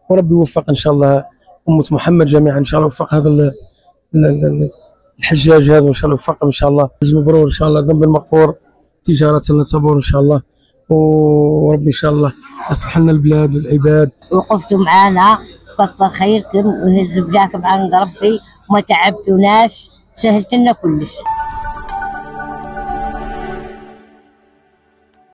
وربي يوفق ان شاء الله امه محمد جميعا ان شاء الله، يوفق هذا الحجاج هذا، وان شاء الله يوفقهم ان شاء الله، حج مبرور ان شاء الله، ذنب المغفور، تجاره تبور ان شاء الله، وربي ان شاء الله يصلح لنا البلاد والعباد. وقفتوا معانا كثر خيركم ويهز بجاكم عند ربي وما تعبتوناش، سهلت لنا كلش.